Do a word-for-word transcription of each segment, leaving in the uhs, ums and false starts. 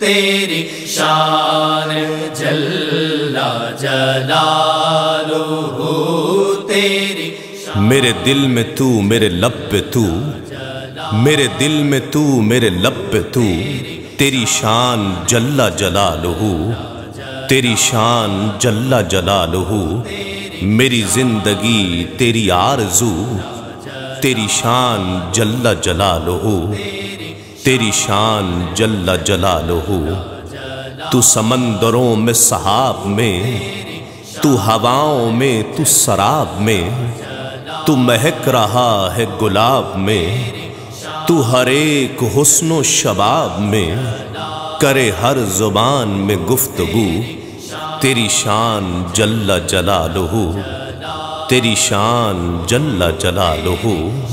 تیری شان جل جلالہ تیری میرے دل میں تو میرے لب پہ تو، میرے دل میں تو میرے لب پہ تو، تیری شان جل جلالہ، تیری شان جل جلالہ، میری زندگی تیری آرزو، تیری شان جل جلالہ، تیری شان جل جلالہ۔ تو سمندروں میں سحاب میں، تو ہواؤں میں تو سراب میں، تو مہک رہا ہے گلاب میں، تو ہر ایک حسن و شباب میں، کرے ہر زبان میں گفتگو، تیری شان جل جلالہ، تیری شان جل جلالہ۔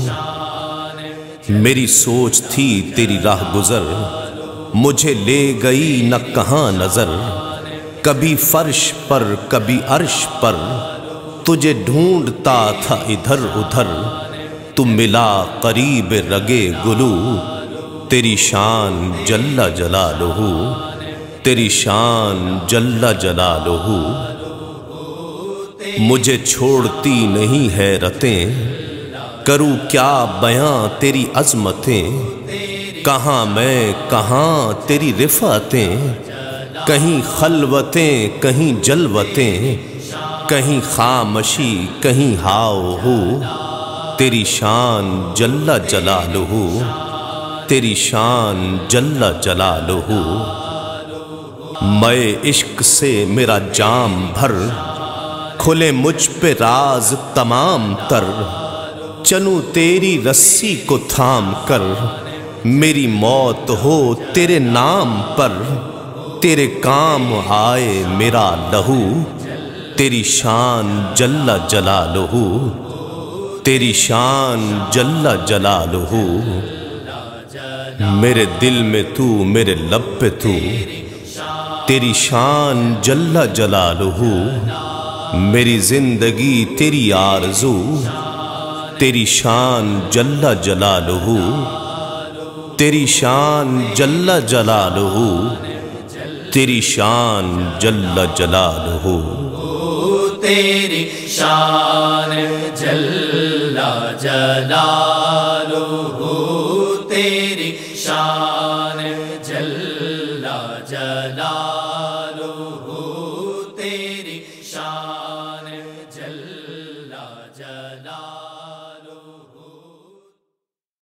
میری سوچ تھی تیری راہ گزر، مجھے لے گئی نہ کہاں نظر، کبھی فرش پر کبھی عرش پر، تجھے ڈھونڈتا تھا ادھر ادھر، تو ملا قریب رگے گلو، تیری شان جل جلالہ، تیری شان جل جلالہ۔ مجھے چھوڑتی نہیں حیرتیں، کروں کیا بیاں تیری عظمتیں، کہاں میں کہاں تیری رفعتیں، کہیں خلوتیں کہیں جلوتیں، کہیں خامشی کہیں ہاؤ ہو، تیری شان جل جلالہ، تیری شان جل جلالہ۔ میں عشق سے میرا جام بھر، کھلے مجھ پہ راز تمام تر، چلوں تیری رسی کو تھام کر، میری موت ہو تیرے نام پر، تیرے کام آئے میرا لہو، تیری شان جل جلالہ، تیری شان جل جلالہ۔ میرے دل میں تو میرے لب پہ تو، تیری شان جل جلالہ، میری زندگی تیری آرزو، تیری شان جل جلالہ، تیری شان جل جلالہ، تیری شان جل جلالہ، تیری شان جل جلالہ، تیری شان